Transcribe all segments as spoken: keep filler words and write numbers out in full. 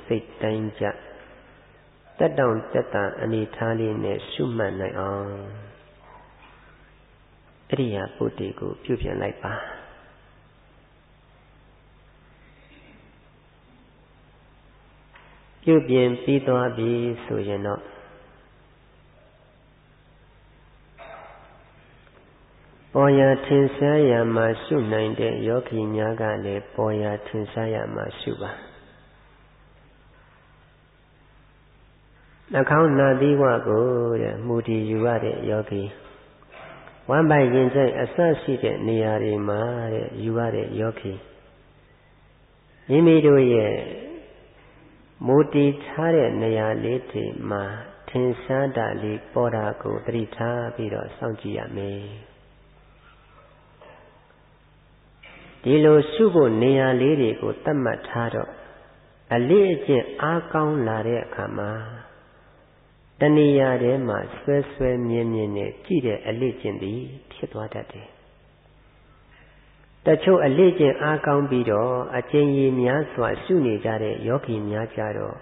စိတ်တိုင်းကြတက်တောင်တက်တာအနေထားလေးနဲ့ရှုမှတ်နိုင်အောင်အရိယာပုဒ်တွေကိုပြုပြင်လိုက်ပါပြုပြင်ပြီးသွားပြီဆိုရင်တော့ပေါ်ရာထင်ရှားရာမှာရှုနိုင်တဲ့ယောဂီများကလည်းပေါ်ရာထင်ရှားရာမှာရှုပါနှာခေါင်းနာသီးဝကိုတဲ့မူတည်ယူရတဲ့ယောဂီဝမ်းပိုက်ရင်ကျိုက်အဆရှိတဲ့နေရာတွေမှာတဲ့ယူရတဲ့ယောဂီမိမိတို့ရဲ့မူတည်ထားတဲ့နေရာလေးတွေမှာထင်ရှားတာလေးပေါ်တာကိုသတိထားပြီးတော့စောင့်ကြည့်ရမယ်ဒီလိုရှုဖို့နေရာလေးတွေကိုသတ်မှတ်ထားတော့အလေးအကျင့်အားကောင်းလာတဲ့အခါမှာတဏှာထဲမှာဆွဲဆွဲမြဲမြဲနဲ့ကြည့်တဲ့အလေးကျင့်သည်ဖြစ်သွားတတ်တယ်တချို့အလေးကျင့်အားကောင်းပြီးတော့အကျဉ်းကြီးများစွာရှုနေကြတဲ့ယောဂီများကြတော့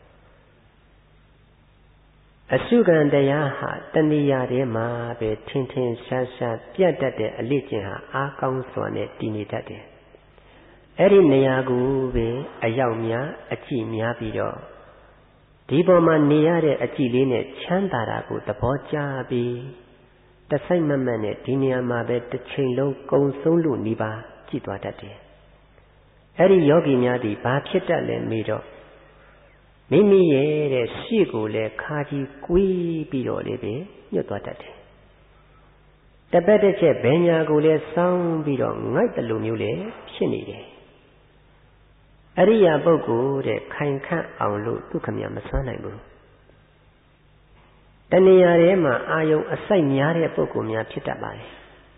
အရှုခံတရားဟာတဏှာထဲမှာပဲထင်ထင်ရှားရှားပြတ်တတ်တဲ့အလေးကျင့်ဟာအားကောင်းစွာနဲ့တည်နေတတ်တယ်အဲ့ဒီနေရာကိုပဲအရောက်များအကြည့်များပြီးတော့ဒီပေါ်မှာနေရတဲ့အကြည့်လေးနဲ့ချမ်းသာတာကိုသဘောကျပြီးတစိုက်မတ်မတ်နဲ့ဒီနေရာမှာပဲတစ်ချိန်လုံးကုံဆုံးလို့နေပါကြည့်သွားတတ်တယ်အဲ့ဒီယောဂီများဒီဘာဖြစ်တတ်လဲမေးတော့မိမိရဲ့တဲ့ရှေ့ကိုလည်းခါကြီးကွေးပြီးတော့လေးပဲညှို့သွားတတ်တယ်တပတ်တစ်ချက်ဘယ်ညာကိုလည်းစောင်းပြီးတော့ငိုက်တလူမျိုးလည်းဖြစ်နေတယ်အရိယာပုဂ္ဂိုလ်တဲ့ခိုင်ခန့်အောင်လို့သူခမမစွမ်းနိုင်ဘူးတဏှာထဲမှာအာယုံအစိုက်များတဲ့ပုဂ္ဂိုလ်များဖြစ်တတ်ပါတယ်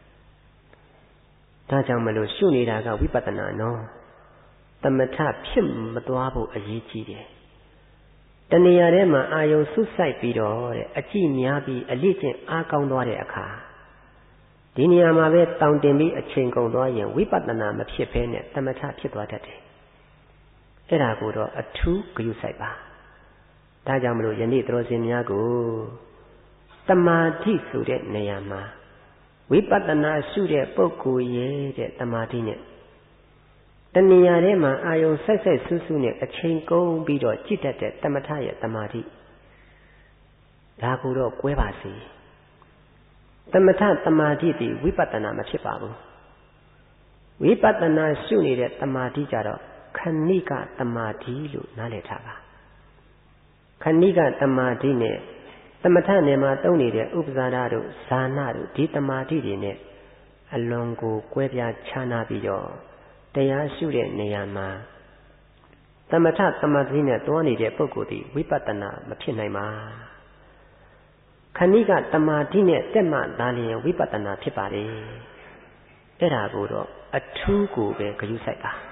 ဒါကြောင့်မလို့ရှုနေတာကဝိပဿနာနော်သမထဖြစ်မသွားဖို့အရေးကြီးတယ်တဏှာထဲမှာအာယုံဆုစိုက်ပြီးတော့တဲ့အကြည့်များပြီးအလေးကျင့်အားကောင်းသွားတဲ့အခါဒီနေရာမှာပဲတောင်တင်ပြီးအချိန်ကုန်သွားရင်ဝိပဿနာမဖြစ်ဘဲနဲ့သမထဖြစ်သွားတတ်တယ်အဲ့ဒါကိုတော့အထူးဂရုစိုက်ပါဒါကြောင့်မလို့ယနေ့တော်စင်များကိုတမာတိဆိုတဲ့နေရာမှာဝိပဿနာရှုတဲ့ပုဂ္ဂိုလ်ရဲ့တဲ့တမာတိနဲ့တဏှာထဲမှာအာယုံစိုက်စိုက်ဆူးဆူးနဲ့အချိန်ကုန်ပြီးတော့ကြည့်တတ်တဲ့တမထရဲ့တမာတိဒါကိုတော့ကွဲပါစေတမထတမာတိဒီဝိပဿနာမဖြစ်ပါဘူးဝိပဿနာရှုနေတဲ့တမာတိကြတော့ခဏိကတမာတိလို့နားလည်ထားပါခဏိကတမာတိနဲ့သမထနယ်မှာတုံးနေတဲ့ဥပဇာရတို့ဇာနာတို့ဒီတမာတိတွေနဲ့အလွန်ကိုကွဲပြားခြားနာပြီးတော့တရားရှုတဲ့နေရာမှာသမထတမာတိနဲ့တွားနေတဲ့ပုဂ္ဂိုလ်ဒီဝိပဿနာမဖြစ်နိုင်ပါခဏိကတမာတိနဲ့တက်မှသာလျင်ဝိပဿနာဖြစ်ပါလေအဲ့ဒါကိုတော့အထူးကိုပဲဂရုစိုက်ပါ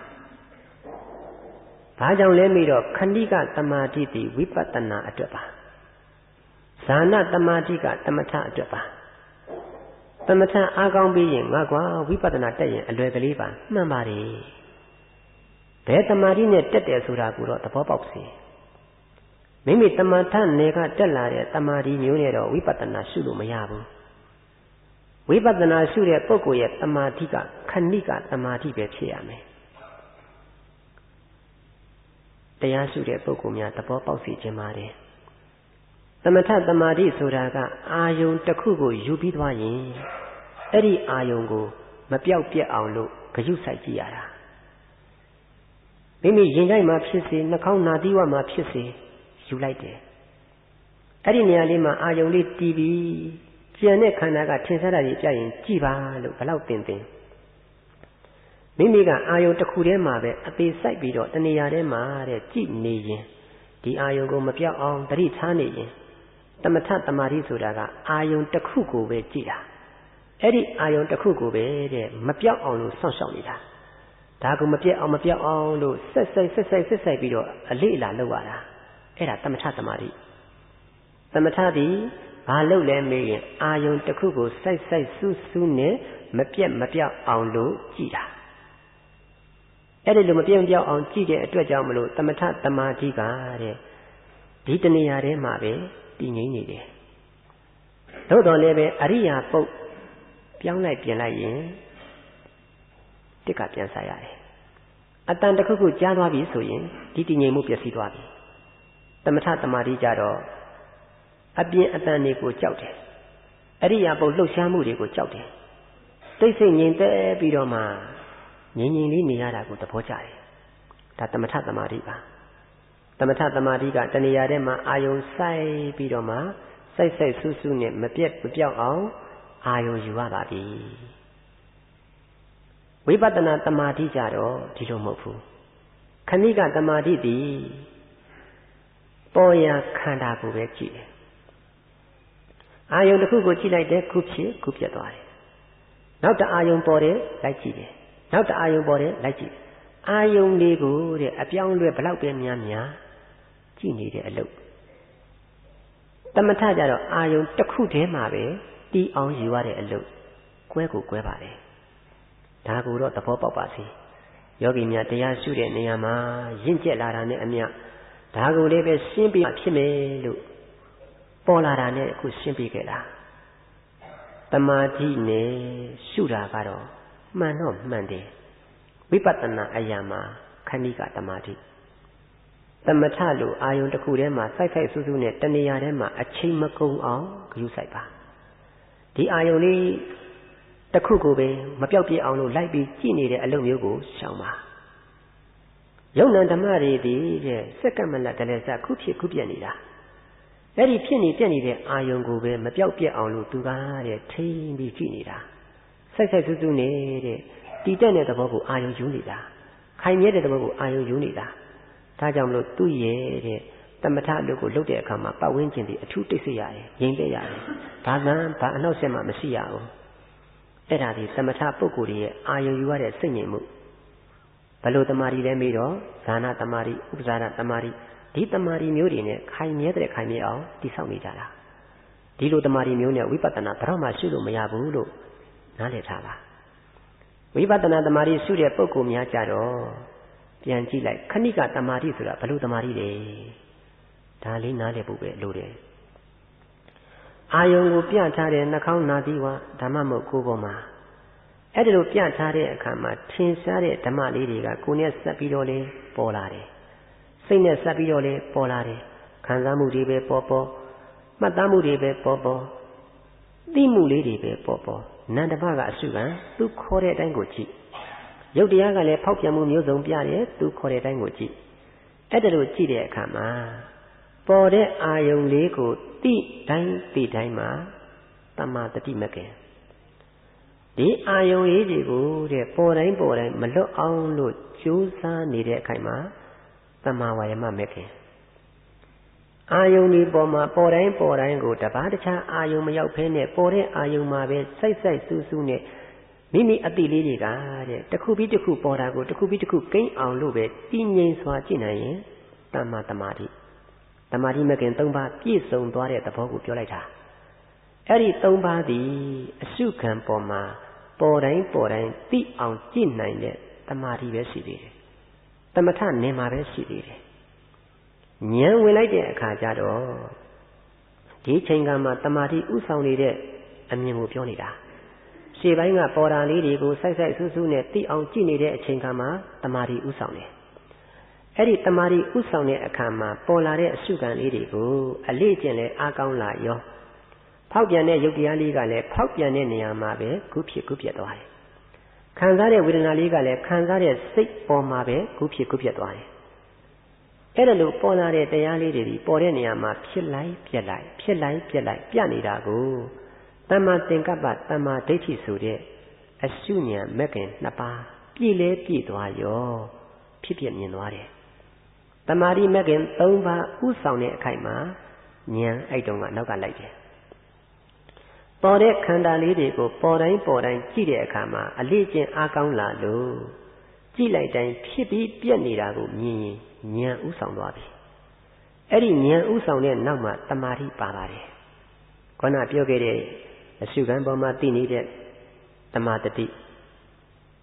ဘာကြောင့်လဲမေးတော့ခဏိကတမာတိတိဝိပဿနာအတွက်ပါဇာနာတမာတိကတမထအတွက်ပါတမထအားကောင်းပြီးရင်ငါကွာဝိပဿနာတက်ရင်အလွယ်ကလေးပါမှန်ပါတယ်ဘယ်တမာတိနဲ့တက်တယ်ဆိုတာကိုတော့သဘောပေါက်စေမိမိတမထနယ်ကတက်လာတဲ့တမာတိမျိုးနဲ့တော့ဝိပဿနာရှုလို့မရဘူးဝိပဿနာရှုတဲ့ပုဂ္ဂိုလ်ရဲ့တမာတိကခဏိကတမာတိပဲဖြစ်ရမယ်တရားရှုတဲ့ပုဂ္ဂိုလ်များသဘောပေါက်စေခြင်းပါတယ်သမထတမာတိဆိုတာကအာယုံတစ်ခုကိုယူပြီးသွားရင်အဲ့ဒီအာယုံကိုမပြောက်ပြက်အောင်လို့ဂရုစိုက်ကြည့်ရတာမိမိရင်ကြိုက်မှာဖြစ်စေနှာခေါင်းနာသီးဝမှာဖြစ်စေယူလိုက်တယ်အဲ့ဒီနေရာလေးမှာအာယုံလေးတီးပြီးကျန်တဲ့ခန္ဓာကထင်ရှားတာကြီးကြရင်ကြည်ပါလို့ဘလောက်တင်တင်မိမိကအာယုံတစ်ခုထဲမှာပဲအသေးစိုက်ပြီးတော့တဏှာထဲမှာတဲ့ကြည်နေရင်ဒီအာယုံကိုမပြောက်အောင်တတိထားနေရင်တမထတမာတိဆိုတာကအာယုံတစ်ခုကိုပဲကြည်တာအဲ့ဒီအာယုံတစ်ခုကိုပဲတဲ့မပြောက်အောင်လို့စောင့်ရှောက်နေတာဒါကမပြတ်အောင်မပြောက်အောင်လို့ဆက်ဆက်ဆက်ဆက်ဆက်ဆက်ပြီးတော့အလေးအလာလုပ်ရတာအဲ့ဒါတမထတမာတိတမထသည်ဘာလုပ်လဲမေးရင်အာယုံတစ်ခုကိုစိုက်စိုက်စူးစူးနဲ့မပြတ်မပြောက်အောင်လို့ကြည်တာအဲ့ဒီလိုမပြောင်းပြောင်းအောင်ကြည့်တဲ့အတွက်ကြောင့်မလို့သမထသမာဓိကတဲ့ဒီတနေရာထဲမှာပဲတည်ငြိမ်နေတယ်သို့တော်လည်းပဲအရိယာပုတ်ပြောင်းလိုက်ပြင်လိုက်ရင်တစ်ကပြန်စားရတယ်အတန်တစ်ခုခုကြားသွားပြီဆိုရင်ဒီတည်ငြိမ်မှုပျက်စီးသွားပြီသမထသမာဓိကြတော့အပြင်းအတန်တွေကိုကြောက်တယ်အရိယာပုတ်လှုပ်ရှားမှုတွေကိုကြောက်တယ်တိတ်ဆိတ်ငြိမ်သက်ပြီးတော့မှငြိမ်ငြိမ်လေးနေရတာကိုသဘောကျတယ်ဒါသမထသမာဓိပါသမထသမာဓိကတဏှာထဲမှာအာယုံစိုက်ပြီးတော့မှစိုက်စိုက်ဆူဆူနဲ့မပြတ်မပြောက်အောင်အာယုံယူရပါပြီဝိပဿနာသမာဓိကြတော့ဒီလိုမဟုတ်ဘူးခဏိကသမာဓိသည်ပေါ်ရခန္ဓာကိုပဲကြည့်တယ်အာယုံတစ်ခုကိုကြည့်လိုက်တဲ့ခုဖြစ်ခုပြတ်သွားတယ်နောက်တအာယုံပေါ်တယ်လိုက်ကြည့်တယ်နောက်တအာယုံပေါ်တယ်လိုက်ကြည့်အာယုံလေးကိုတဲ့အပြောင်းလဲဘလောက်ပဲများများကြည့်နေတဲ့အလုပ်သမထကြတော့အာယုံတစ်ခုတည်းမှာပဲတီးအောင်ယူရတဲ့အလုပ်ကွဲကိုကွဲပါတယ်ဒါကိုတော့သဘောပေါက်ပါစေယောဂီများတရားရှုတဲ့နေရာမှာရင့်ကျက်လာတာနဲ့အမျှဒါကိုလည်းပဲရှင်းပြဖြစ်မယ်လို့ပေါ်လာတာနဲ့အခုရှင်းပြခဲ့တာတမာတိနဲ့ရှုတာကတော့မှန်တော့မှန်တယ်ဝိပဿနာအရာမှာခဏိကတမာတိသမထလို့အာယုံတစ်ခုထဲမှာစိုက်စိုက်ဆူဆူနဲ့တဏှာထဲမှာအချိန်မကုန်အောင်ဂရုစိုက်ပါဒီအာယုံလေးတစ်ခုကိုပဲမပြောက်ပြအောင်လို့လိုက်ပြီးကြည့်နေတဲ့အလုပ်မျိုးကိုရှောင်ပါယုံနံဓမ္မတွေဒီတဲ့စက္ကမလတလည်းစခုဖြစ်ခုပြက်နေတာအဲ့ဒီဖြစ်နေပြက်နေတဲ့အာယုံကိုပဲမပြောက်ပြက်အောင်လို့သူကတဲ့ထိန်းပြီးကြည့်နေတာစိုက်စိုက်ဆူဆူနေတဲ့တည်တဲ့သဘောကိုအာယုံယူနေတာခိုင်မြဲတဲ့သဘောကိုအာယုံယူနေတာဒါကြောင့်မလို့သူ့ရဲ့တဲ့သမထအလုပ်ကိုလုပ်တဲ့အခါမှာပတ်ဝန်းကျင်တွေအထူးတိတ်ဆိတ်ရတယ်ငြိမ်သက်ရတယ်ဘာမှဘာအနှောက်အယှက်မှမရှိရဘူးအဲ့ဒါဒီသမထပုဂ္ဂိုလ်ရဲ့အာယုံယူရတဲ့စိတ်ငြိမ်မှုဘယ်လိုတမာရီလဲမေးတော့ဇာနာတမာရီဥပဇာရတမာရီဒီတမာရီမျိုးတွေနဲ့ခိုင်မြဲတဲ့ခိုင်မြဲအောင်တည်ဆောက်နေကြတာဒီလိုတမာရီမျိုးနဲ့ဝိပဿနာဘယ်တော့မှရှုလို့မရဘူးလို့နားလည်ထားပါဝိပဿနာတမာရီရှုတဲ့ပုဂ္ဂိုလ်များကြတော့ပြန်ကြည့်လိုက်ခဏိကတမာရီဆိုတာဘယ်လိုတမာရီလဲဒါလေးနားလည်ဖို့ပဲလိုတယ်အာယုံကိုပြထားတဲ့နှာခေါင်းနာသီဝဓမ္မမဟုတ်ကိုယ်ပေါ်မှာအဲ့ဒီလိုပြထားတဲ့အခါမှာထင်ရှားတဲ့ဓမ္မလေးတွေကကိုယ်နဲ့ဆက်ပြီးတော့လေပေါ်လာတယ်စိတ်နဲ့ဆက်ပြီးတော့လေပေါ်လာတယ်ခံစားမှုတွေပဲပေါ်ပေါ်မှတ်သားမှုတွေပဲပေါ်ပေါ်သိမှုလေးတွေပဲပေါ်ပေါ်နန္တပကအစုကံသူခေါ်တဲ့အတိုင်းကိုကြည့်ရုပ်တရားကလည်းဖောက်ပြန်မှုမျိုးစုံပြတယ်သူခေါ်တဲ့အတိုင်းကိုကြည့်အဲ့ဒါလိုကြည့်တဲ့အခါမှာပေါ်တဲ့အာယုံလေးကိုသိတိုင်းသိတိုင်းမှာတမ္မာတတိမကင်ဒီအာယုံလေးတွေကိုတဲ့ပေါ်တိုင်းပေါ်တိုင်းမလွတ်အောင်လို့ကြိုးစားနေတဲ့အခိုင်မှာတမ္မာဝါယမမကင်အာယုံဒီပေါ်မှာပေါ်တိုင်းပေါ်တိုင်းကိုတပါးတခြားအာယုံမရောက်ဖဲနဲ့ပေါ်တဲ့အာယုံမှာပဲစိုက်စိုက်စူးစူးနဲ့မိမိအတိလေးတွေကတဲ့တစ်ခုပြီးတစ်ခုပေါ်တာကိုတစ်ခုပြီးတစ်ခုကိန်းအောင်လို့ပဲတည်ငြိမ်စွာကြည့်နိုင်ရင်တမ္မာတမာတိတမာတိမကင်၃ပါးပြည့်စုံသွားတဲ့သဘောကိုပြောလိုက်တာအဲ့ဒီ၃ပါးသည်အစုခံပေါ်မှာပေါ်တိုင်းပေါ်တိုင်းသိအောင်ကြည့်နိုင်တဲ့တမာတိပဲရှိသေးတယ်သမထနေမှာပဲရှိသေးတယ်ဉာဏ်ဝင်လိုက်တဲ့အခါကျတော့ဒီချိန်ကမှတမာတိဥဆောင်နေတဲ့အမြင်ကိုပြောနေတာရှေ့ပိုင်းကပေါ်တာလေးတွေကိုစိုက်စိုက်ဆူးဆူးနဲ့သိအောင်ကြည့်နေတဲ့အချိန်ကမှတမာတိဥဆောင်တယ်အဲ့ဒီတမာတိဥဆောင်တဲ့အခါမှာပေါ်လာတဲ့အစုခံလေးတွေကိုအလေးကျင့်လဲအားကောင်းလာရောဖောက်ပြန်တဲ့ရုပ်တရားလေးကလည်းဖောက်ပြန်တဲ့နေရာမှာပဲခုဖြစ်ခုပြတ်သွားတယ်ခံစားတဲ့ဝေဒနာလေးကလည်းခံစားတဲ့စိတ်ပေါ်မှာပဲခုဖြစ်ခုပြတ်သွားတယ်အဲ့ဒါလို့ပေါ်လာတဲ့တရားလေးတွေဒီပေါ်တဲ့နေရာမှာဖြစ်လိုက်ပြက်လိုက်ဖြစ်လိုက်ပြက်လိုက်ပြနေတာကိုတမ္မာသင်္ကပ္ပတမ္မာဒိဋ္ဌိဆိုတဲ့အရှုဉာဏ်မဂ်ကင်နှစ်ပါးပြည့်လဲပြည့်သွားရောဖြစ်ပြမြင်သွားတယ်တမာတိမဂ်ကင်၃ပါးဥဆောင်တဲ့အခိုက်မှာဉာဏ်အဲ့တုန်းကနောက်ကလိုက်တယ်ပေါ်တဲ့ခန္ဓာလေးတွေကိုပေါ်တိုင်းပေါ်တိုင်းကြည့်တဲ့အခါမှာအလေးကျင့်အားကောင်းလာလို့ကြည့်လိုက်တိုင်းဖြစ်ပြီးပြက်နေတာကိုမြင်ရင်ဉာဏ်ဥဆောင်သွားပြီအဲ့ဒီဉာဏ်ဥဆောင်တဲ့နောက်မှာတမာတိပါပါတယ်ခေါင်းကပြောခဲ့တဲ့အရှုခံပေါ်မှာသိနေတဲ့တမာတတိ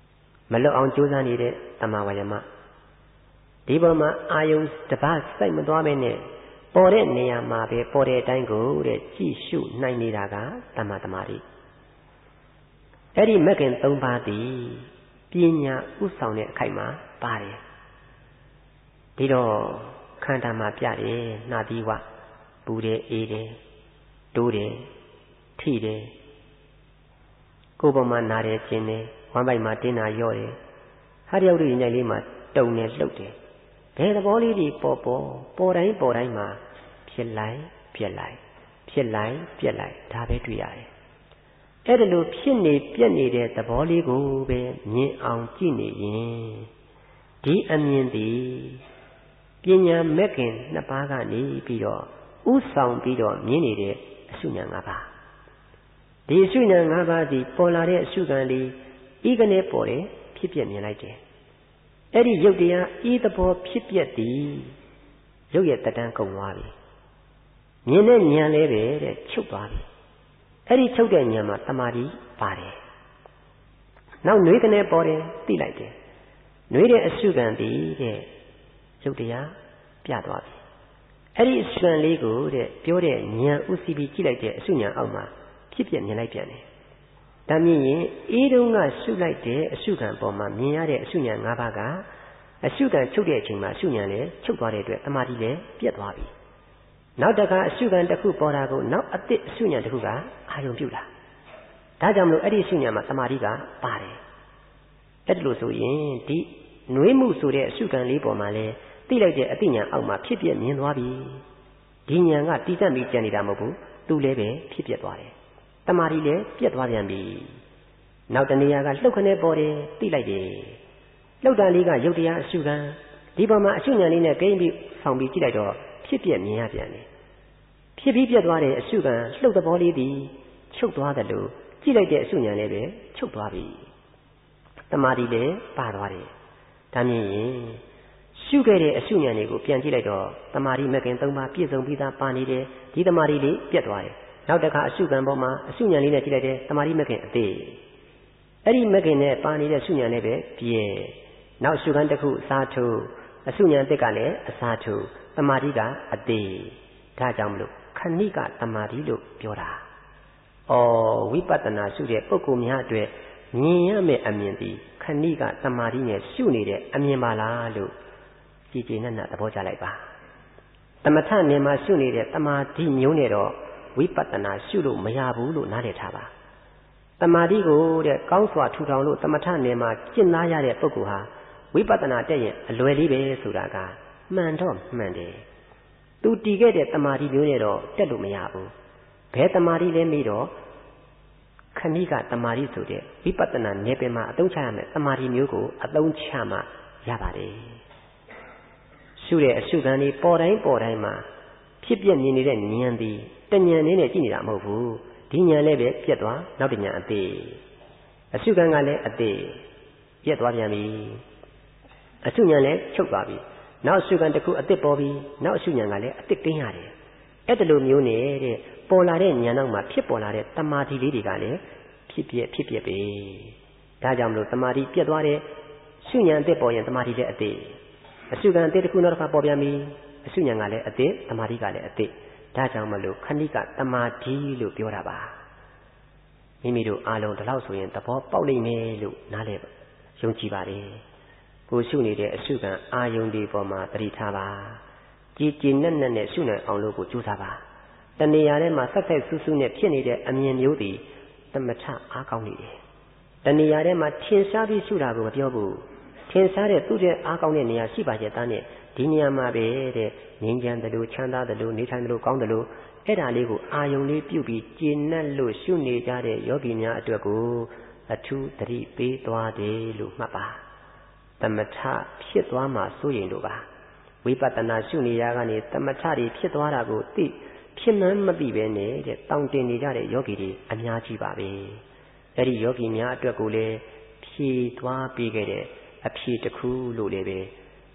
မလွတ်အောင်ကြိုးစားနေတဲ့တမဝါယမဒီပေါ်မှာအာယုံတစ်ပါးစိုက်မသွားဘဲနဲ့ပေါ်တဲ့နေရာမှာပဲပေါ်တဲ့အတိုင်းကိုတဲ့ကြည့်ရှုနိုင်နေတာကတမ္မာတမာတိအဲ့ဒီမဂ်ခင်၃ပါးသည်ပညာဥဆောင်တဲ့အခိုက်မှာပါတယ်ဒီတော့ခန္ဓာမှာပြတယ်နှာသီးဝပူတယ်အေးတယ်တိုးတယ်ထိတယ်ကိုယ်ပေါ်မှာနားတယ်ကျင်တယ်ဝမ်းပိုက်မှာတင်းတာရော့တယ်ဟာတယောက်တို့ညိုင်လေးမှာတုံတယ်လှုပ်တယ်ဘယ်သဘောလေးတွေပေါ်ပေါ်ပေါ်တိုင်းပေါ်တိုင်းမှာဖြစ်လိုက်ပြက်လိုက်ဖြစ်လိုက်ပြက်လိုက်ဒါပဲတွေ့ရတယ်အဲ့ဒါလိုဖြစ်နေပြက်နေတဲ့သဘောလေးကိုပဲမြင်အောင်ကြည့်နေရင်ဒီအမြင်သည်ပညာမဲ့ခင်နှစ်ပါးကနေပြီးတော့ဥဆောင်ပြီးတော့မြင်နေတဲ့အရှုဉာဏ်၅ပါးဒီအရှုဉာဏ်၅ပါးသည်ပေါ်လာတဲ့အရှုခံလေးဤကနေပေါ်တယ်ဖြစ်ပြမြင်လိုက်တယ်အဲ့ဒီရုပ်တရားဤသဘောဖြစ်ပြသည်ရုပ်ရဲ့တဏ္ဍန်ကုန်သွားပြီမြင်တဲ့ဉာဏ်လေးပဲတဲ့ချုပ်သွားပြီအဲ့ဒီချုပ်တဲ့ဉာဏ်မှာတမာတိပါတယ်နောက်နှွေးကနေပေါ်တယ်သိလိုက်တယ်နှွေးတဲ့အရှုခံသည်တဲ့ရုပ်တရားပြသွားပြီအဲ့ဒီအရှုခံလေးကိုတဲ့ပြောတဲ့ဉာဏ်ဥသိပြီးကြည့်လိုက်တဲ့အရှုဉာဏ်အောက်မှာဖြစ်ပြမြင်လိုက်ပြန်တယ်ဒါမြင်ရင်အေးတုံးကရှုလိုက်တဲ့အရှုခံပေါ်မှာမြင်ရတဲ့အရှုဉာဏ်၅ပါးကအရှုခံချုပ်တဲ့အချိန်မှာအရှုဉာဏ်လည်းချုပ်သွားတဲ့အတွက်တမာတိလည်းပြတ်သွားပြီနောက်တခါအရှုခံတစ်ခုပေါ်တာကိုနောက်အသစ်အရှုဉာဏ်တစ်ခုကအာရုံပြုလာဒါကြောင့်မလို့အဲ့ဒီအရှုဉာဏ်မှာတမာတိကပါတယ်အဲ့ဒါလို့ဆိုရင်ဒီနှွေးမှုဆိုတဲ့အရှုခံလေးပေါ်မှာလည်းသိလိုက်တဲ့အသိဉာဏ်အောက်မှာဖြစ်ပြမြင်သွားပြီဒီဉာဏ်ကတည်တတ်ပြီးကြံနေတာမဟုတ်ဘူးသူလည်းပဲဖြစ်ပြသွားတယ်တမာတိလည်းပြတ်သွားပြန်ပြီနောက်တနေရာကလှုပ်ခနဲပေါ်တယ်သိလိုက်တယ်လှုပ်တာလေးကရုပ်တရားအရှုခံဒီပေါ်မှာအရှုဉာဏ်လေးနဲ့ကိန်းပြီးဆောင်ပြီးကြည့်လိုက်တော့ဖြစ်ပြမြင်ရပြန်တယ်ဖြစ်ပြီးပြတ်သွားတဲ့အရှုခံလှုပ်သဘောလေးသည်ချုပ်သွားတယ်လို့ကြည့်လိုက်တဲ့အရှုဉာဏ်လည်းပဲချုပ်သွားပြီတမာတိလည်းပါသွားတယ်ဒါမြင်ရင်ရှုခဲ့တဲ့အရှုဉာဏ်တွေကိုပြန်ကြည့်လိုက်တော့တမာတိမဂ်ခင်၃ပါးပြည့်စုံပြီးသားပါနေတယ်ဒီတမာတိလေးပြတ်သွားတယ်နောက်တစ်ခါအရှုခံပေါ်မှာအရှုဉာဏ်လေးနဲ့ကြည့်လိုက်တယ်တမာတိမဂ်ခင်အသေးအဲ့ဒီမဂ်ခင်နဲ့ပါနေတဲ့ရှုဉာဏ်လေးပဲပြည့်နောက်ရှုခံတစ်ခုအစားထိုးအရှုဉာဏ်တစ်ကလည်းအစားထိုးတမာတိကအသေးဒါကြောင့်မလို့ခဏိကတမာတိလို့ပြောတာဩဝိပဿနာရှုတဲ့ပုဂ္ဂိုလ်များအတွက်မြင်ရမယ့်အမြင်ဒီခဏိကတမာတိနဲ့ရှုနေတဲ့အမြင်ပါလားလို့ကြည်ကြည်နက်နက်သဘောကျလိုက်ပါသမထနယ်မှာရှုနေတဲ့တမာတိမျိုးနဲ့တော့ဝိပဿနာရှုလို့မရဘူးလို့နားလည်ထားပါတမာတိကိုတဲ့ကောင်းစွာထူထောင်လို့သမထနယ်မှာကျင့်သားရတဲ့ပုဂ္ဂိုလ်ဟာဝိပဿနာတက်ရင်အလွယ်လေးပဲဆိုတာကမှန်တော့မှန်တယ်သူတည်ခဲ့တဲ့တမာတိမျိုးနဲ့တော့တက်လို့မရဘူးဘယ်တမာတိလဲမေးတော့ခဏိကတမာတိဆိုတဲ့ဝိပဿနာနယ်ပင်မှာအသုံးချရမယ်တမာတိမျိုးကိုအသုံးချမှရပါတယ်ရှုတဲ့အရှုခံဒီပေါ်တိုင်းပေါ်တိုင်းမှာဖြစ်ပြမြင်နေတဲ့ဉာဏ်ဒီတဉာဏ်လေးနဲ့ကြည့်နေတာမဟုတ်ဘူးဒီဉာဏ်လည်းပဲပြတ်သွားနောက်တဉာဏ်အသေးအရှုခံကလည်းအသေးပြတ်သွားပြန်ပြီအရှုဉာဏ်လည်းချုပ်သွားပြီနောက်အရှုခံတစ်ခုအသစ်ပေါ်ပြီနောက်အရှုဉာဏ်ကလည်းအသစ်ကင်းရတယ်အဲ့ဒါလိုမျိုးနေတဲ့ပေါ်လာတဲ့ဉာဏ်နောက်မှာဖြစ်ပေါ်လာတဲ့တမာတိလေးတွေကလည်းဖြစ်ပြဖြစ်ပြပဲဒါကြောင့်မလို့တမာတိပြတ်သွားတဲ့ရှုဉာဏ်အသစ်ပေါ်ရင်တမာတိလည်းအသေးအရှုခံအသစ်တစ်ခုနောက်တစ်ခါပေါ်ပြန်ပြီအရှုဉာဏ်ကလည်းအသစ်တမာတိကလည်းအသစ်ဒါကြောင့်မလို့ခဏိကတမာတိလို့ပြောတာပါမိမိတို့အားလုံးဒီလောက်ဆိုရင်သဘောပေါက်နိုင်မယ်လို့နားလည်ယုံကြည်ပါတယ်ကိုရှုနေတဲ့အရှုခံအာယုန်ဒီပေါ်မှာတတိထားပါကြည်ကြည်နက်နက်နဲ့ရှုနိုင်အောင်လို့ကိုကြိုးစားပါတဏှာထဲမှာဆက်ဆက်ဆူဆူနဲ့ဖြစ်နေတဲ့အမြင်မျိုးသည်သမထအားကောင်းနေတယ်တဏှာထဲမှာထင်ရှားပြီးရှုတာကိုမပြောဘူးထင်ရှားတဲ့သူ့ရဲ့အားကောင်းတဲ့နေရာရှိပါရဲ့သားနဲ့ဒီနေရာမှာပဲတဲ့ငြိမ်းချမ်းတယ်လို့ချမ်းသာတယ်လို့နေထိုင်တယ်လို့ကောင်းတယ်လို့အဲ့ဒါလေးကိုအာယုံလေးပြုတ်ပြီးကျေနပ်လို့ရှုနေကြတဲ့ယောဂီများအတွက်ကိုအထူးသတိပေးသွားတယ်လို့မှတ်ပါသမထဖြစ်သွားမှစိုးရင်လို့ပါဝိပဿနာရှုနေရကနေသမထတွေဖြစ်သွားတာကိုသိဖြစ်မှန်းမသိပဲနဲ့တဲ့တောင့်တင်နေကြတဲ့ယောဂီတွေအများကြီးပါပဲအဲ့ဒီယောဂီများအတွက်ကိုလည်းဖြေသွားပြီးခဲ့တဲ့အဖြေတစ်ခုလို့လည်းပဲ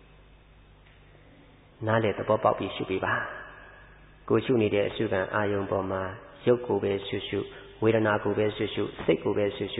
နားလေသဘောပေါက်ပြီးရှုပေးပါကိုရှုနေတဲ့အရှုခံအာယုံပေါ်မှာရုပ်ကိုပဲရှုရှုဝေဒနာကိုပဲရှုရှုစိတ်ကိုပဲရှုရှု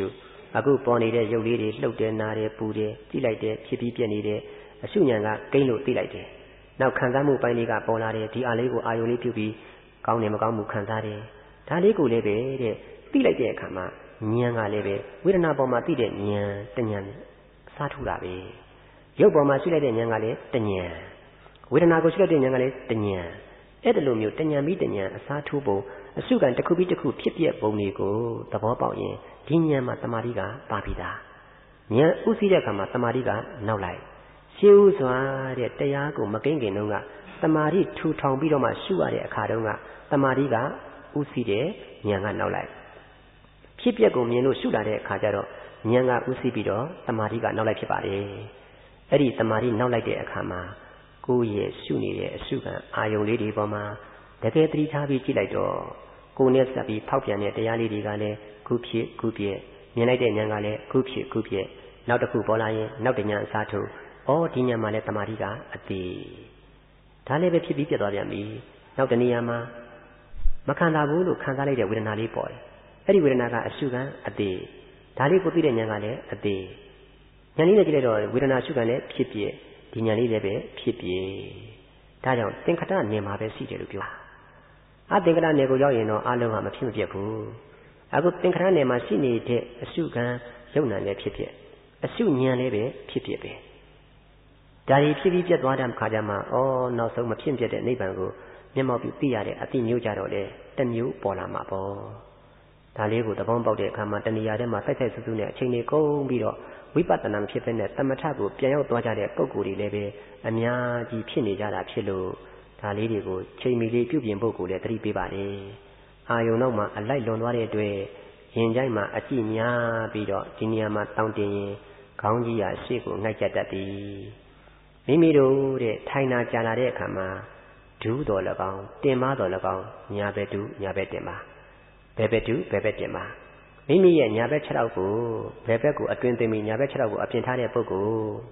အခုပေါ်နေတဲ့ရုပ်လေးတွေလှုပ်တယ်နားတယ်ပူတယ်ကြည့်လိုက်တယ်ဖြစ်ပြီးပြက်နေတယ်အရှုဉဏ်ကကိန်းလို့သိလိုက်တယ်နောက်ခံစားမှုပိုင်းလေးကပေါ်လာတယ်ဒီအားလေးကိုအာယုံလေးပြုပြီးကောင်းတယ်မကောင်းမှုခံစားတယ်ဒါလေးကိုလည်းပဲတဲ့သိလိုက်တဲ့အခါမှာဉာဏ်ကလည်းပဲဝေဒနာပေါ်မှာသိတဲ့ဉာဏ်တဉာဏ်စားထူတာပဲရုပ်ပေါ်မှာရှိလိုက်တဲ့ဉာဏ်ကလည်းတဉာဏ်ဝေဒနာကိုရှိလိုက်တဲ့ဉာဏ်ကလည်းတဉာဏ်အဲ့ဒီလိုမျိုးတဉာဏ်ပြီးတဉာဏ်အစားထိုးပုံအစုကံတစ်ခုပြီးတစ်ခုဖြစ်ပြပုံတွေကိုသဘောပေါက်ရင်ဒီဉာဏ်မှာတမာတိကပါပြီးသားဉာဏ်ဥသိတဲ့အခါမှာတမာတိကနောက်လိုက်ရှင်းဥစွာတဲ့တရားကိုမကိန်းခင်တုန်းကတမာတိထူထောင်ပြီးတော့မှရှုရတဲ့အခါတုန်းကတမာတိကဥသိတဲ့ဉာဏ်ကနောက်လိုက်ဖြစ်ပြကိုမြင်လို့ရှုလာတဲ့အခါကျတော့ဉာဏ်ကဥသိပြီးတော့တမာတိကနောက်လိုက်ဖြစ်ပါတယ်အဲ့ဒီတမာတိနောက်လိုက်တဲ့အခါမှာကိုယ့်ရဲ့ရှုနေတဲ့အရှုခံအာယုံလေးတွေပေါ်မှာတကယ်သတိထားပြီးကြည့်လိုက်တော့ကိုယ်နဲ့ဆက်ပြီးဖောက်ပြန်တဲ့တရားလေးတွေကလည်းခုဖြစ်ခုပြည့်မြင်လိုက်တဲ့ဉာဏ်ကလည်းခုဖြစ်ခုပြည့်နောက်တစ်ခုပေါ်လာရင်နောက်တစ်ဉာဏ်အစားထိုးဩဒီဉာဏ်မှာလည်းတမာတိကအသေးဒါလည်းပဲဖြစ်ပြီးပြတ်သွားပြန်ပြီနောက်တနည်းအားမှာမခံစားဘူးလို့ခံစားလိုက်တဲ့ဝေဒနာလေးပေါ်တယ်အဲ့ဒီဝေဒနာကအရှုခံအသေးဒါလေးကိုသိတဲ့ဉာဏ်ကလည်းအသေးဉာဏ်လေးနဲ့ကြည့်လိုက်တော့ဝေဒနာရှုခံလည်းဖြစ်ပြည့်ဒီဉာဏ်လေးလည်းပဲဖြစ်ပြည့်ဒါကြောင့်သင်္ခတနယ်မှာပဲရှိတယ်လို့ပြောအသင်္ခတနယ်ကိုရောက်ရင်တော့အလုံးကမဖြစ်မပြတ်ဘူးအခုသင်္ခတနယ်မှာရှိနေတဲ့အရှုခံယုံနာလည်းဖြစ်ဖြစ်အရှုဉာဏ်လည်းပဲဖြစ်ဖြစ်ပဲဒါကြီးဖြစ်ပြီးပြတ်သွားတဲ့အခါကျမှဩနောက်ဆုံးမဖြစ်ပြတ်တဲ့နိဗ္ဗာန်ကိုမျက်မှောက်ပြုသိရတဲ့အတိမျိုးကြတော့လေတစ်မျိုးပေါ်လာမှာပေါ့ဒါလေးကိုသဘောပေါက်တဲ့အခါမှာတဏှာထဲမှာစိုက်စိုက်ဆူဆူနဲ့အချိန်လေးကုန်ပြီးတော့ဝိပဿနာမဖြစ်တဲ့နဲ့သမထကိုပြန်ရောက်သွားကြတဲ့ပုံကိုယ်တွေလည်းပဲအများကြီးဖြစ်နေကြတာဖြစ်လို့ဒါလေးတွေကိုချိန်မီလေးပြုပြင်ဖို့ကိုလည်းသတိပေးပါလေအာယုံနောက်မှာအလိုက်လွန်သွားတဲ့အတွက်ရင်ကြိုက်မှာအကြည့်များပြီးတော့ဒီနေရာမှာတောင်းတင်ရင်ခေါင်းကြီးရရှေ့ကိုငှိုက်ကြတတ်သည်မိမိတို့တဲ့ထိုင်နာကြာလာတဲ့အခါမှာဒူးတော်၎င်းတင်မတော်၎င်းညာဘက်ဒူးညာဘက်တင်ပါဘယ်ဘက်ဒူးဘယ်ဘက်တင်ပါမိမိရဲ့ညာဘက်ခြေထောက်ကိုဘယ်ဘက်ကိုအတွင်သိမိညာဘက်ခြေထောက်ကိုအပြင်ထားတဲ့ပုဂ္ဂိုလ်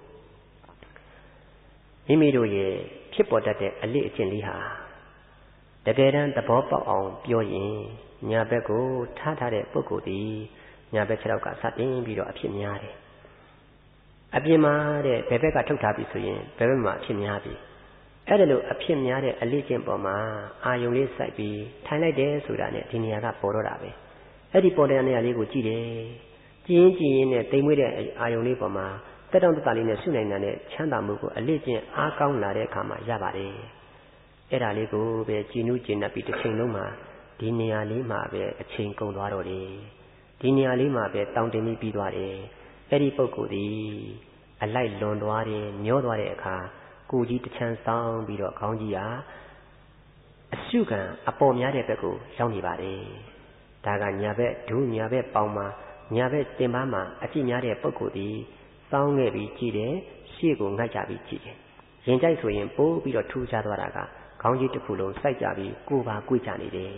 မိမိတို့ရဲ့ဖြစ်ပေါ်တတ်တဲ့အလေးအကျင့်လေးဟာတကယ်တမ်းသဘောပေါက်အောင်ပြောရင်ညာဘက်ကိုထားထားတဲ့ပုဂ္ဂိုလ်ဒီညာဘက်ခြေထောက်ကစတင်ပြီးတော့အဖြစ်များတယ်အပြင်မှာတဲ့ဘယ်ဘက်ကထုတ်ထားပြီဆိုရင်ဘယ်ဘက်မှာအဖြစ်များပြီအဲ့ဒါလို့အဖြစ်များတဲ့အလေးကျင့်ပေါ်မှာအာယုံလေးစိုက်ပြီးထိုင်လိုက်တယ်ဆိုတာနဲ့ဒီနေရာကပေါ်တော့တာပဲအဲ့ဒီပေါ်တဲ့နေရာလေးကိုကြည့်တယ်ကြည့်ရင်ကြည့်ရင်နဲ့တိမ်မွေးတဲ့အာယုံလေးပေါ်မှာတက်တောင့်တတလေးနဲ့ရှုနိုင်တဲ့ချမ်းသာမှုကိုအလေးကျင့်အားကောင်းလာတဲ့အခါမှာရပါတယ်အဲ့ဒါလေးကိုပဲကြည်နူးကျင်납ပြီးတစ်ချိန်လုံးမှာဒီနေရာလေးမှာပဲအချိန်ကုန်သွားတော့တယ်ဒီနေရာလေးမှာပဲတောင်းတင်ပြီးပြီးသွားတယ်အဲ့ဒီပုဂ္ဂိုလ်ဒီအလိုက်လွန်သွားတယ်မျောသွားတဲ့အခါကိုကြီးတစ်ချမ်းဆောင်ပြီးတော့ခေါင်းကြီးဟာအရှုခံအပေါ်များတဲ့ဘက်ကိုရောက်နေပါတယ်ဒါကညာဘက်ဒူးညာဘက်ပေါင်မှာညာဘက်တင်ပါမှာအကြည့်များတဲ့ပုဂ္ဂိုလ်ဒီစောင်းခဲ့ပြီးကြည့်တယ်ရှေ့ကိုငှက်ကြပြီးကြည့်တယ်ရင်ကြိုက်ဆိုရင်ပိုးပြီးတော့ထူးခြားသွားတာကခေါင်းကြီးတစ်ခုလုံးစိုက်ကြပြီးကိုယ်ပါကြွေ့ကြနေတယ်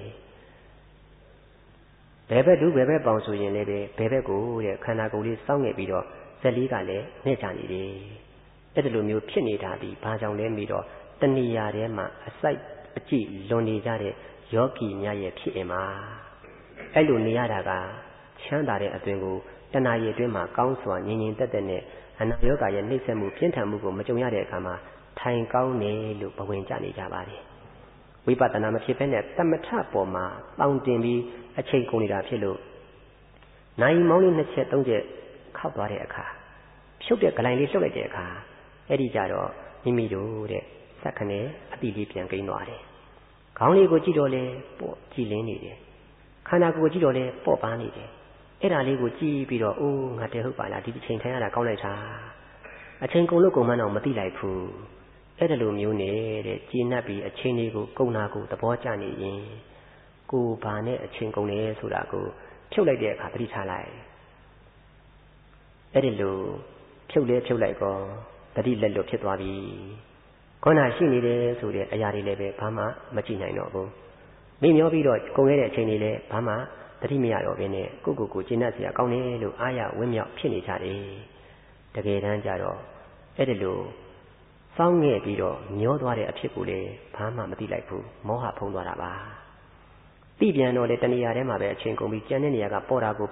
ဘယ်ဘက်ဒူးဘယ်ဘက်ပေါင်ဆိုရင်လည်းပဲဘယ်ဘက်ကိုတဲ့ခန္ဓာကိုယ်လေးစောင်းခဲ့ပြီးတော့ဇက်လေးကလည်းနှဲ့ကြနေတယ်အဲ့ဒီလိုမျိုးဖြစ်နေတာဒီဘာကြောင့်လဲပြီးတော့တဏှာထဲမှာအစိုက်အကြည့်လွန်နေကြတဲ့ယောဂီများရဲ့ဖြစ်အင်မှာအဲ့လိုနေရတာကချမ်းသာတဲ့အသွင်ကိုတဏှာရဲ့အတွင်းမှာကောင်းစွာငြိမ်ငြိမ်သက်သက်နဲ့အနာယောဂရဲ့နှိမ့်ဆက်မှုပြင်းထန်မှုကိုမကြုံရတဲ့အခါမှာထိုင်ကောင်းတယ်လို့ဘဝင်ကြနေကြပါတယ်ဝိပဿနာမဖြစ်ဘဲနဲ့သမထပေါ်မှာတောင်းတင်ပြီးအချိန်ကုန်နေတာဖြစ်လို့နိုင်မောင်းလေးနှစ်ချက်သုံးချက်ခောက်သွားတဲ့အခါဖြုတ်တဲ့ဂလိုင်းလေးလှုပ်လိုက်တဲ့အခါအဲ့ဒီကြတော့မိမိတို့တဲ့စက်ခနဲ့အတိလေးပြန်ကိန်းသွားတယ်ခေါင်းလေးကိုကြည့်တော့လဲပေါ့ကြည်လင်းနေတယ်ခန္ဓာကိုယ်ကြည့်တော့လဲပေါ့ပါနေတယ်အဲ့ဒါလေးကိုကြည့်ပြီးတော့အိုးငါတဲဟုတ်ပါလားဒီတစ်ချိန်ထိုင်ရတာကောင်းလိုက်တာအချိန်ကုန်လို့ကုန်မှန်းတော့မသိလိုက်ဘူးအဲ့ဒါလိုမျိုးနေတဲ့ကြည်납ပြီးအချိန်လေးကိုကုန်တာကိုသဘောကျနေရင်ကိုယ်ဘာနဲ့အချိန်ကုန်လဲဆိုတာကိုဖြုတ်လိုက်တဲ့အခါသတိထားလိုက်အဲ့ဒီလိုဖြုတ်လဲဖြုတ်လိုက်ကောတတိလက်လွတ်ဖြစ်သွားပြီခေါင်းနာရှိနေတယ်ဆိုတဲ့အရာတွေလည်းပဲဘာမှမကြည့်နိုင်တော့ဘူးမိမျောပြီးတော့ကုန်ခဲ့တဲ့အချိန်တွေလည်းဘာမှတတိမရတော့ဘဲနဲ့ကိုကိုကိုကျဉ်း납เสียကောင်းတယ်လို့အားရဝင်းမြောက်ဖြစ်နေကြတယ်တကယ်တမ်းကျတော့အဲ့ဒီလိုစောင်းငဲ့ပြီးတော့မျောသွားတဲ့အဖြစ်ကိုလည်းဘာမှမသိလိုက်ဘူးမောဟဖုံးသွားတာပါသိပြန်တော့လေတဏှာထဲမှာပဲအချိန်ကုန်ပြီးကျန်တဲ့နေရာကပေါ်တာကိုပင်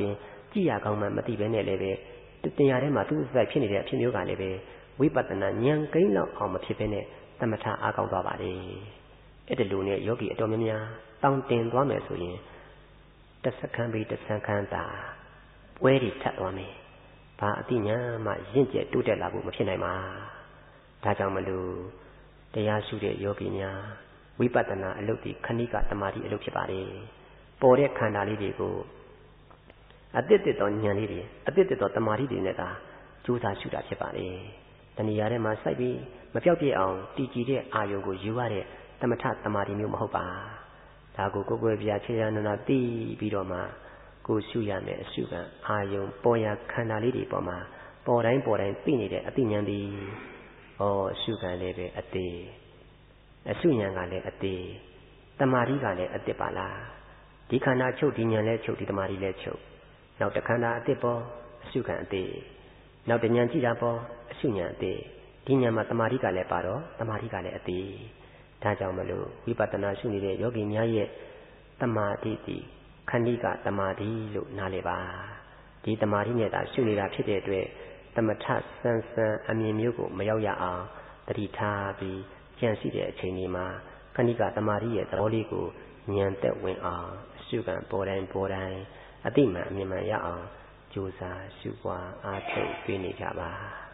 ကြည့်ရကောင်းမှမသိဘဲနဲ့လည်းပဲတရားထဲမှာသူ့စိုက်ဖြစ်နေတဲ့အဖြစ်မျိုးကလည်းပဲဝိပဿနာဉာဏ်ကိန်းလောက်အောင်မဖြစ်ဘဲနဲ့သမထအားကောင်းသွားပါလေအဲ့ဒီလိုနဲ့ယောဂီအတော်များများတောင်းတင်သွားမယ်ဆိုရင်တစ်စက္ကန့်ပြီးတစ်စက္ကန့်သာပွဲတွေထပ်သွားမယ်ဘာအတိညာမှရင့်ကျက်တိုးတက်လာဖို့မဖြစ်နိုင်ပါဒါကြောင့်မလို့တရားရှုတဲ့ယောဂီများဝိပဿနာအလုပ်ဒီခဏိကသမာဓိအလုပ်ဖြစ်ပါလေပေါ်တဲ့ခန္ဓာလေးတွေကိုအတိတ်တတော်ဉာဏ်လေးတွေအတိတ်တတော်သမာဓိတွေနဲ့သာကြိုးစားရှုတာဖြစ်ပါလေတဏှာထဲမှာစိုက်ပြီးမပြောက်ပြည့်အောင်တည်ကြည်တဲ့အာယုံကိုယူရတဲ့သမထသမာဓိမျိုးမဟုတ်ပါဒါကိုကိုယ်ကိုယ်ပြချေရနနာသိပြီးတော့မှကိုရှုရမယ်အရှုခံအာယုံပေါ်ရာခန္ဓာလေးတွေပေါ်မှာပေါ်တိုင်းပေါ်တိုင်းသိနေတဲ့အသိဉာဏ်ဒီဩအရှုခံလည်းပဲအသေးအရှုဉာဏ်ကလည်းအသေးတမာတိကလည်းအတစ်ပါလားဒီခန္ဓာချုပ်ဒီဉာဏ်လည်းချုပ်ဒီတမာတိလည်းချုပ်နောက်တခန္ဓာအတစ်ပေါ်အရှုခံအသေးနောက်တဉာဏ်ကြည့်တာပေါ်အရှုဉာဏ်အသေးဒီဉာဏ်မှာတမာတိကလည်းပါတော့တမာတိကလည်းအသေးဒါကြောင့်မလို့ဝိပဿနာရှုနေတဲ့ယောဂီများရဲ့တမာတိတိခဏိကတမာတိလို့နားလည်ပါဒီတမာတိနဲ့သာရှုနေတာဖြစ်တဲ့အတွက်သမထစံစံအမြင်မျိုးကိုမရောက်ရအောင်တတိထားပြီးကြံရှိတဲ့အချိန်လေးမှာခဏိကတမာတိရဲ့သဘောလေးကိုဉာဏ်သက်ဝင်အောင်အရှုခံပေါ်တိုင်းပေါ်တိုင်းအတိမှန်အမြင်မှန်ရအောင်ကြိုးစားရှုပွားအားထုတ်ပေးနေကြပါ